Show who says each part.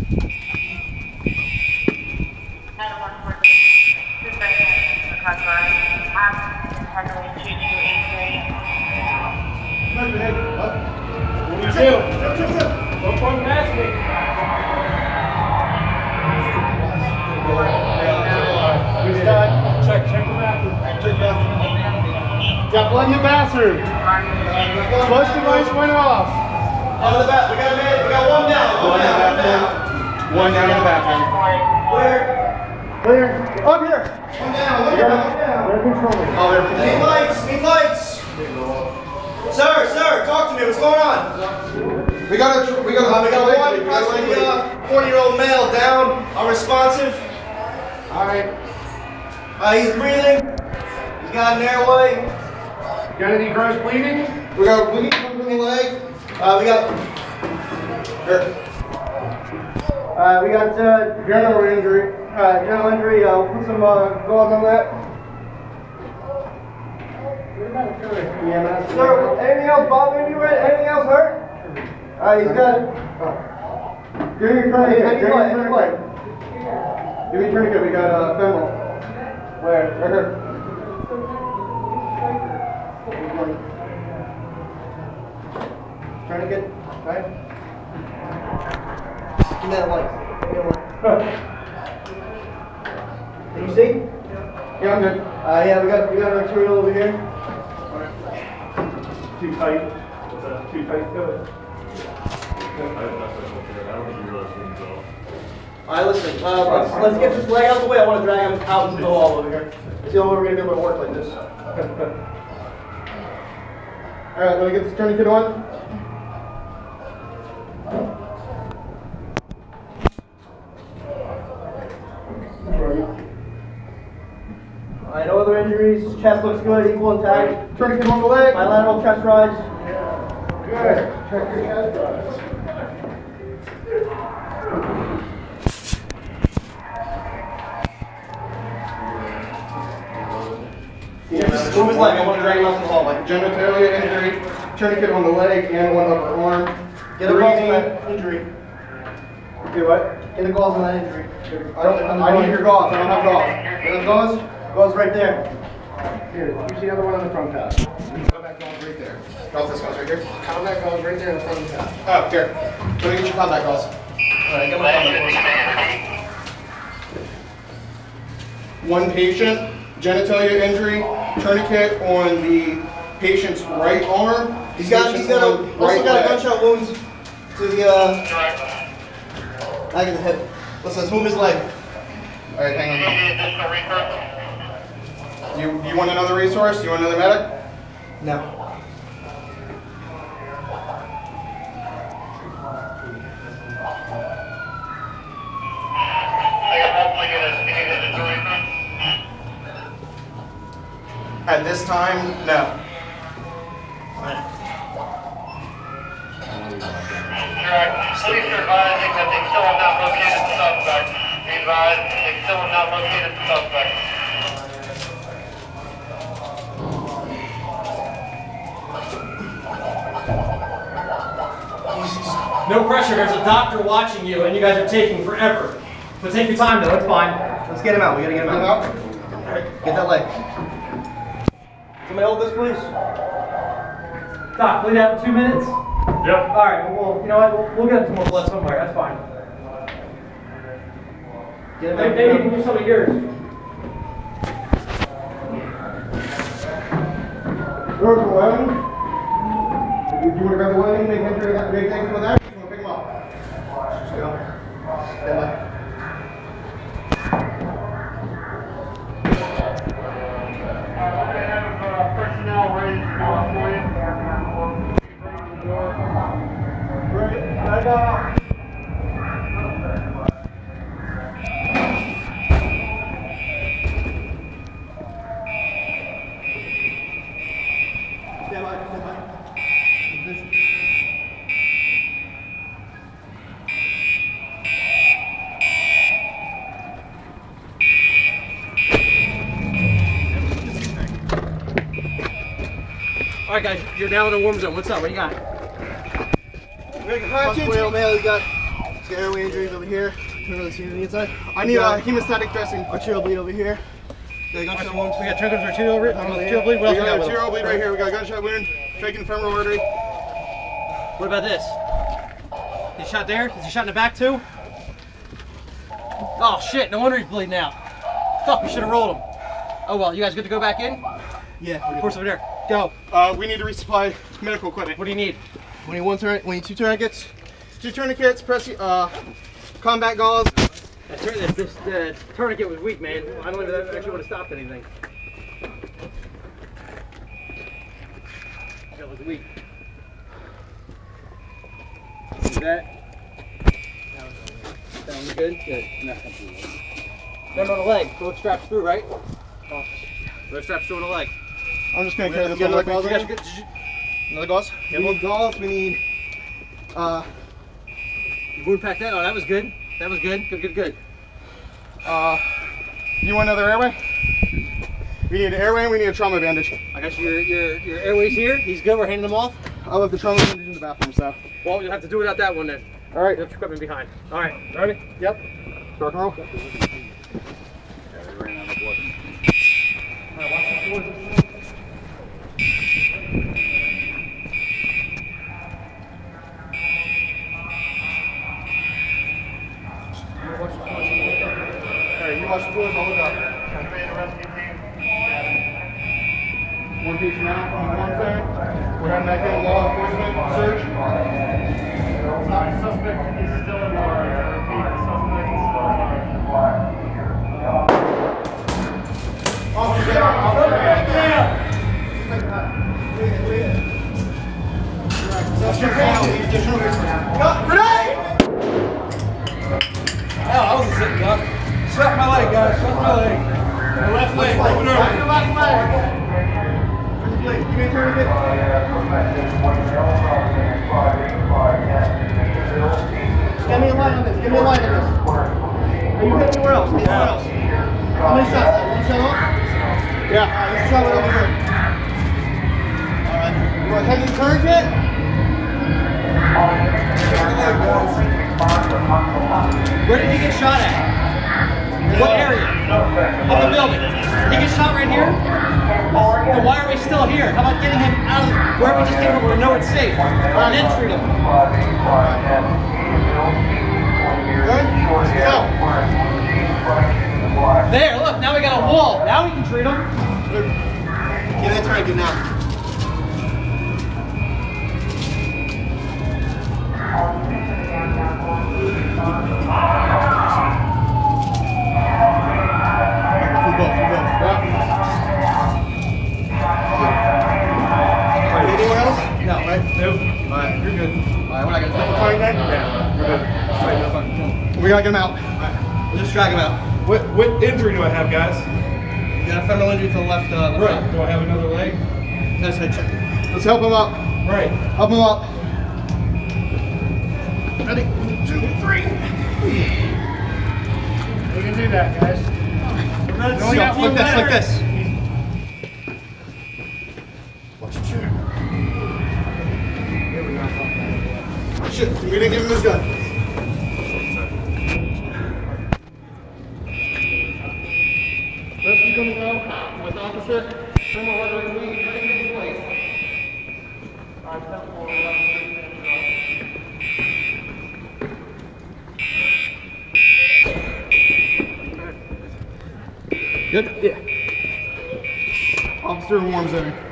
Speaker 1: Got blood in the bathroom. Flush device went off.
Speaker 2: Oh, the bath. We got one down.
Speaker 1: One down in the bathroom. Clear. Up here.
Speaker 2: One down.
Speaker 1: They're controlling.
Speaker 2: Oh, they're lights. Need lights. Sir, talk to me. What's going on?
Speaker 3: We got one.
Speaker 2: 40-year-old male down, unresponsive.
Speaker 1: All right.
Speaker 2: He's breathing. He's got an airway.
Speaker 1: Got any gross bleeding?
Speaker 3: We got bleeding coming from the leg.
Speaker 2: We got
Speaker 1: General injury.
Speaker 2: general injury. Put some gauze on that.
Speaker 1: Yeah,
Speaker 2: Sir, anything else bothering you? Anything else hurt? He's got.
Speaker 1: Give me your tourniquet.
Speaker 2: Give
Speaker 1: Give me your tourniquet. We got femoral.
Speaker 2: Where?
Speaker 1: Right here.
Speaker 2: Tourniquet. Right. Give me that light. Can you see?
Speaker 1: Yeah, I'm good.
Speaker 2: Yeah, we got an arterial over here.
Speaker 4: Too tight. What's that? Too tight? Good.
Speaker 2: Alright, listen, let's get this leg out of the way. I want to drag him out into the wall over here. It's the only way we're going to be able to work like this.
Speaker 1: Alright, let me get this tourniquet on.
Speaker 2: Alright, no other injuries. Chest looks good, equal intact.
Speaker 1: Tourniquet on the leg.
Speaker 2: Bilateral chest rise.
Speaker 1: Good. Check your chest rise.
Speaker 2: Move his leg. I want to drag him out to the hallway.
Speaker 1: Genitalia injury. Tourniquet on the leg and one upper arm.
Speaker 2: Get a gauze on that injury.
Speaker 1: Do what?
Speaker 2: Get a gauze on that injury.
Speaker 1: I need your gauze. I don't have gauze.
Speaker 2: Get a gauze? Gauze right there.
Speaker 1: Here, use the other one on the front tab. Combat gauze right there. Drop this gauze right here. Combat gauze right there in the front of the tab. Oh, here. Let me get your combat gauze.
Speaker 2: Alright, get my combat gauze.
Speaker 1: One patient, genitalia injury, tourniquet on the patient's right arm.
Speaker 2: He's got also got gunshot wounds to the back of the hip. Let's move his leg.
Speaker 1: All right, hang on. You want another resource? You want another medic?
Speaker 2: No.
Speaker 1: At this time, no.
Speaker 5: Police are advising that they still have not located the suspect. Be advised, they still have not located the suspect.
Speaker 6: No pressure, there's a doctor watching you and you guys are taking forever. But take your time though, it's fine.
Speaker 2: Let's get him out. We gotta get him out. Get that leg. Somebody hold this, please.
Speaker 6: Doc, bleed out in 2 minutes?
Speaker 4: Yep.
Speaker 6: Alright, well, you know what, we'll get some more blood somewhere, that's fine.
Speaker 2: Get him out.
Speaker 6: Maybe you can do some of yours.
Speaker 1: There's the wagon. Do you want to grab the wagon, make things with that? Or you want to pick them up?
Speaker 2: Just go. Stand by.
Speaker 5: Personnel ready to go up for you.
Speaker 2: Stand by.
Speaker 6: Alright guys, you're down in the warm zone. What's up? What do you got?
Speaker 2: Male, he's got Let's get airway injuries over here. Can really see on the inside.
Speaker 1: I need a hemostatic dressing.
Speaker 2: Arterial bleed over here. We got gunshot wounds.
Speaker 6: We got triggers arterial bleed. Arterial bleed.
Speaker 1: We
Speaker 6: What else we
Speaker 1: got
Speaker 6: got?
Speaker 1: arterial bleed right here. We got a gunshot wound, striking femoral artery.
Speaker 6: What about this? He shot there? Is he shot in the back too? Oh shit, no wonder he's bleeding out. Fuck, we should have rolled him. Oh well, you guys good to go back in?
Speaker 2: Yeah.
Speaker 6: Force over there. Go.
Speaker 1: We need to resupply medical equipment.
Speaker 6: What do you need?
Speaker 2: We need 2 tourniquets.
Speaker 1: 2 tourniquets, combat gauze.
Speaker 6: This tourniquet was weak, man. I don't even actually would have stopped anything. That was weak. See that? That one good? Good. Remember the leg. Both straps through, right? Both straps through on the leg.
Speaker 1: I'm just gonna
Speaker 2: We
Speaker 1: carry
Speaker 2: have
Speaker 1: this
Speaker 2: to
Speaker 1: one.
Speaker 2: get
Speaker 1: Like,
Speaker 2: another
Speaker 1: another gauze?
Speaker 2: We need gauze. We need.
Speaker 6: You wound packed that? Oh, that was good. That was good. Good, good, good.
Speaker 1: You want another airway? We need an airway and we need a trauma bandage.
Speaker 6: I got your airways here. He's good. We're handing them off.
Speaker 1: I left the trauma bandage in the bathroom, so.
Speaker 6: Well, you'll have to do without that one then.
Speaker 1: All right.
Speaker 6: You have your equipment behind. All right. Ready?
Speaker 1: Yep. Rock and roll. Alright, you watch the floors, I'll look up. One piece now, one thing. We're having that good law enforcement search.
Speaker 4: Suspect is still in line. I repeat, the suspect is still in line.
Speaker 1: Officer down! Officer down! That's your call. Grenade!
Speaker 7: Oh, I wasn't sitting up. Shut my leg, guys. Shut my leg. My left leg. Open
Speaker 1: Your
Speaker 7: up.
Speaker 1: left leg! Please, give me a tourniquet.
Speaker 2: Get me a line on this. Get me a line on this. Are you hit anywhere else? Anywhere else? How many shots? One shot off?
Speaker 1: Yeah.
Speaker 2: Let's try it over here.
Speaker 1: Alright. You want a heavy tourniquet?
Speaker 6: Where did he get shot at? What area of the building? He gets shot right here? Then why are we still here? How about getting him out of where we just came from where we know it's safe? And then treat him.
Speaker 1: Good? Go.
Speaker 6: There, look, now we got a wall. Now we can treat him.
Speaker 2: Get that tourniquet now.
Speaker 1: Anyone else?
Speaker 2: No, right?
Speaker 4: Nope.
Speaker 2: Alright, you're good. Alright, we're not gonna take
Speaker 1: Fine, then?
Speaker 4: Yeah, we're good.
Speaker 2: Straight up fucking kill him.
Speaker 1: We gotta get him out.
Speaker 2: We'll just drag him out.
Speaker 4: What injury do I have, guys?
Speaker 2: You got a femoral injury to the left, left
Speaker 4: Right.
Speaker 2: arm.
Speaker 4: Do I have another leg?
Speaker 2: That's head check.
Speaker 1: Let's help him up.
Speaker 4: Right.
Speaker 1: Help him up.
Speaker 2: Ready? 1, 2, 3.
Speaker 4: We can do that, guys.
Speaker 2: No, like this, like this.
Speaker 1: Watch him shoot. Shit, we didn't give him his gun. Rescue coming out with officer. Criminal order lead, taking his place. Good? Yeah. Officer warms in.